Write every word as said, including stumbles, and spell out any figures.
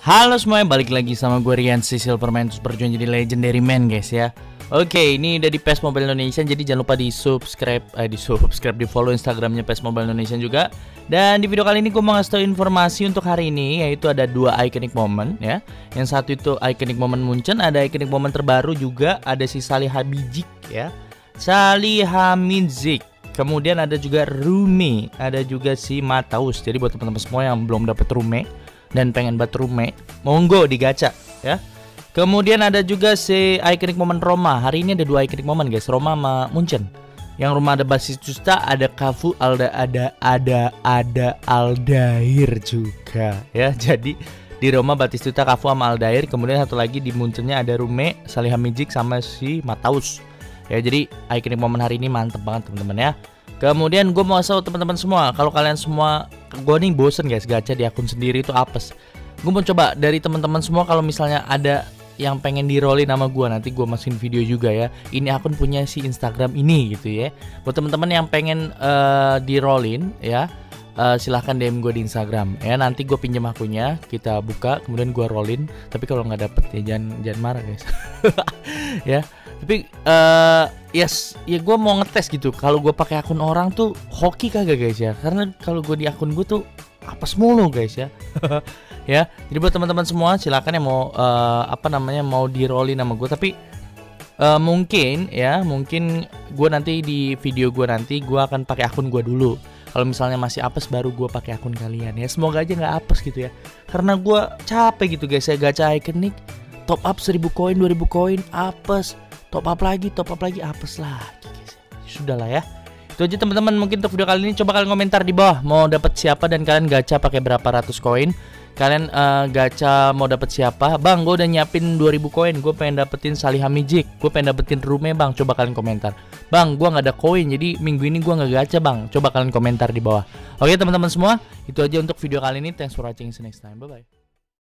Halo semuanya, balik lagi sama gue Rian si Silverman, terus berjuang jadi legendary man guys ya. Oke, ini udah di P E S Mobile Indonesia, jadi jangan lupa di subscribe, eh di subscribe, di follow Instagramnya P E S Mobile Indonesia juga. Dan di video kali ini gue mau ngasih tau informasi untuk hari ini, yaitu ada dua iconic moment ya. Yang satu itu iconic moment Munchen, ada iconic moment terbaru juga, ada si Salihamidzic ya. Salihamidzic. Kemudian ada juga Rume, ada juga si Matheus. Jadi buat teman-teman semua yang belum dapet Rume dan pengen buat Rume, monggo digacha ya. Kemudian ada juga si iconic moment Roma. Hari ini ada dua iconic moment guys, Roma sama Munchen. Yang Roma ada Batistuta, ada Cafu, Alda, ada ada ada Aldair juga ya. Jadi di Roma Batistuta, Cafu sama Aldair. Kemudian satu lagi di Munchennya ada Rume, Salihamidzic sama si Matheus. Ya, jadi iconic moment hari ini mantep banget teman-teman ya. Kemudian gue mau asal teman-teman semua, kalau kalian semua, gue nih bosen guys gacha di akun sendiri itu apes. Gue mau coba dari teman-teman semua, kalau misalnya ada yang pengen di-rollin nama gue, nanti gue masukin video juga ya. Ini akun punya si Instagram ini gitu ya. Buat teman-teman yang pengen uh, di-rollin ya, uh, silahkan D M gue di Instagram ya. Nanti gue pinjam akunnya, kita buka, kemudian gue rollin. Tapi kalau nggak dapet ya jangan jangan marah guys. Ya. Tapi uh, yes, ya gue mau ngetes gitu. Kalau gue pakai akun orang tuh hoki kagak guys ya? Karena kalau gue di akun gue tuh apes mulu guys ya. Ya, jadi buat teman-teman semua silakan yang mau uh, apa namanya mau di rollin nama gue. Tapi uh, mungkin ya, mungkin gue nanti di video gue nanti gue akan pakai akun gue dulu. Kalau misalnya masih apes baru gue pakai akun kalian ya. Semoga aja nggak apes gitu ya. Karena gue capek gitu guys ya gacha iconic. Top up seribu koin, dua ribu koin, apes. Top up lagi, top up lagi, apes lagi guys. Sudahlah ya. Itu aja teman-teman, mungkin untuk video kali ini. Coba kalian komentar di bawah mau dapat siapa dan kalian gacha pakai berapa ratus koin. Kalian uh, gacha mau dapat siapa? Bang, gue udah nyiapin dua ribu koin. Gue pengen dapetin Salihamidzic. Gue pengen dapetin Rume bang. Coba kalian komentar. Bang, gue nggak ada koin. Jadi minggu ini gue nggak gacha bang. Coba kalian komentar di bawah. Oke teman-teman semua. Itu aja untuk video kali ini. Thanks for watching. See you next time. Bye bye.